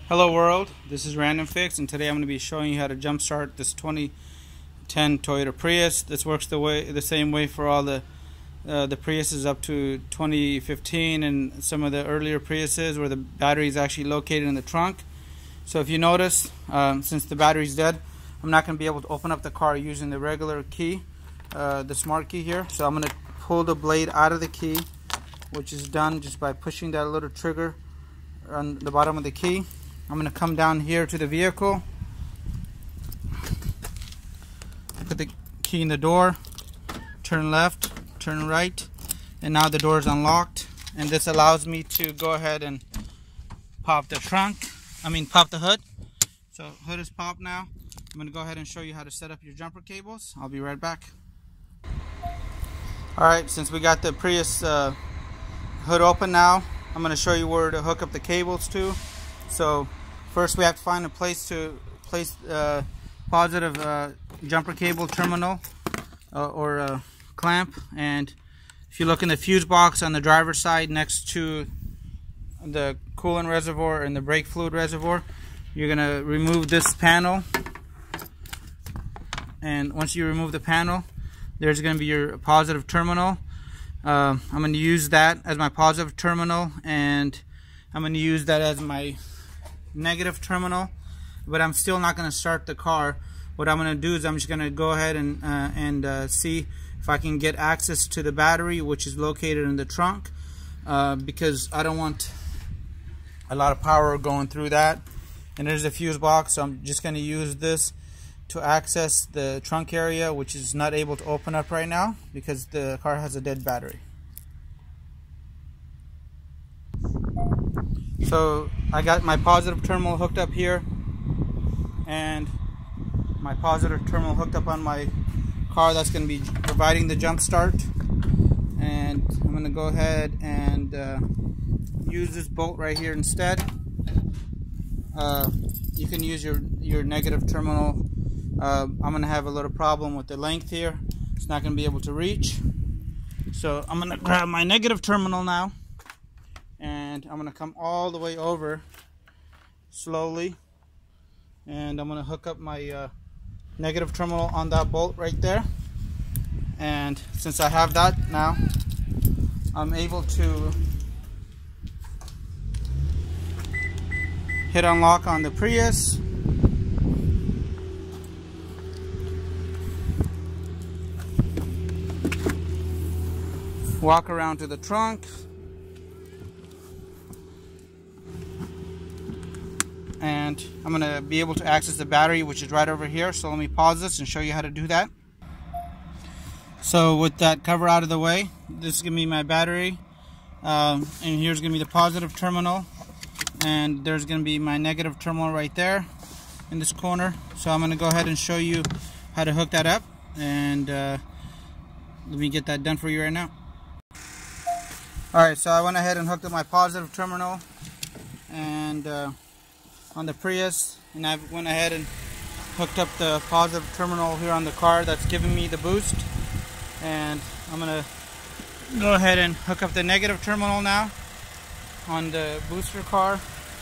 Hello world, this is RandomFIX, and today I'm going to be showing you how to jumpstart this 2010 Toyota Prius. This works the same way for all the Priuses up to 2015 and some of the earlier Priuses where the battery is actually located in the trunk. So if you notice, since the battery is dead, I'm not going to be able to open up the car using the regular key, the smart key here. So I'm going to pull the blade out of the key, which is done just by pushing that little trigger on the bottom of the key. I'm going to come down here to the vehicle, put the key in the door, turn left, turn right, and now the door is unlocked. And this allows me to go ahead and pop the pop the hood. So hood is popped now. I'm going to go ahead and show you how to set up your jumper cables. I'll be right back. Alright, since we got the Prius hood open now, I'm going to show you where to hook up the cables to. So first we have to find a place to place positive jumper cable terminal or clamp. And if you look in the fuse box on the driver's side next to the coolant reservoir and the brake fluid reservoir, you're going to remove this panel. And once you remove the panel, there's going to be your positive terminal. I'm going to use that as my positive terminal, and I'm going to use that as my negative terminal, but I'm still not going to start the car. What I'm going to do is I'm just going to go ahead and see if I can get access to the battery, which is located in the trunk, because I don't want a lot of power going through that. And there's a fuse box, so I'm just going to use this to access the trunk area, which is not able to open up right now because the car has a dead battery. So I got my positive terminal hooked up here and my positive terminal hooked up on my car that's going to be providing the jump start. And I'm going to go ahead and use this bolt right here instead. You can use your negative terminal. I'm going to have a little problem with the length here. It's not going to be able to reach. So I'm going to grab my negative terminal now, and I'm going to come all the way over slowly, and I'm going to hook up my negative terminal on that bolt right there. And since I have that now, I'm able to hit unlock on the Prius. Walk around to the trunk, and I'm going to be able to access the battery, which is right over here. So let me pause this and show you how to do that. So with that cover out of the way, this is going to be my battery, and here's going to be the positive terminal, and there's going to be my negative terminal right there in this corner. So I'm going to go ahead and show you how to hook that up, and let me get that done for you right now. Alright, so I went ahead and hooked up my positive terminal and on the Prius, and I went ahead and hooked up the positive terminal here on the car that's giving me the boost. And I'm going to go ahead and hook up the negative terminal now on the booster car,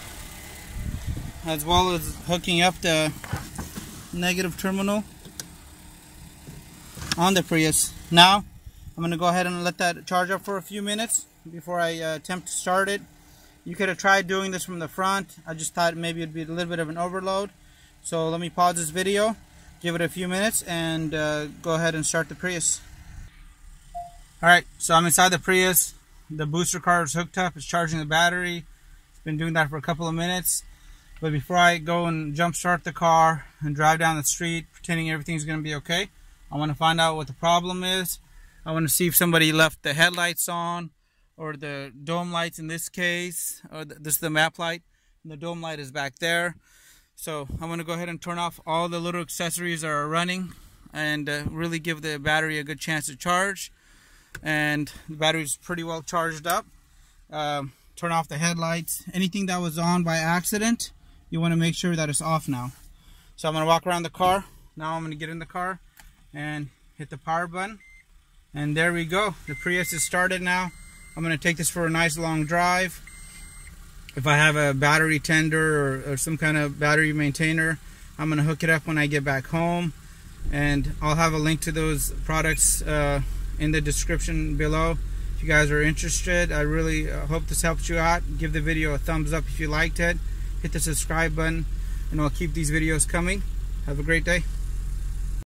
as well as hooking up the negative terminal on the Prius. Now I'm going to go ahead and let that charge up for a few minutes before I attempt to start it. You could have tried doing this from the front. I just thought maybe it'd be a little bit of an overload. So let me pause this video, give it a few minutes, and go ahead and start the Prius. Alright, so I'm inside the Prius. The booster car is hooked up. It's charging the battery. It's been doing that for a couple of minutes. But before I go and jump start the car and drive down the street pretending everything's going to be okay, I want to find out what the problem is. I want to see if somebody left the headlights on, or the dome lights in this case, or this is the map light, and the dome light is back there. So I'm going to go ahead and turn off all the little accessories that are running, and really give the battery a good chance to charge. And the battery is pretty well charged up. Turn off the headlights. Anything that was on by accident, you want to make sure that it's off now. So I'm going to walk around the car. Now I'm going to get in the car and hit the power button. And there we go. The Prius is started now. I'm going to take this for a nice long drive. if I have a battery tender or some kind of battery maintainer, I'm going to hook it up when I get back home. And I'll have a link to those products in the description below if you guys are interested. I really hope this helps you out. Give the video a thumbs up if you liked it. Hit the subscribe button, and I'll keep these videos coming. Have a great day.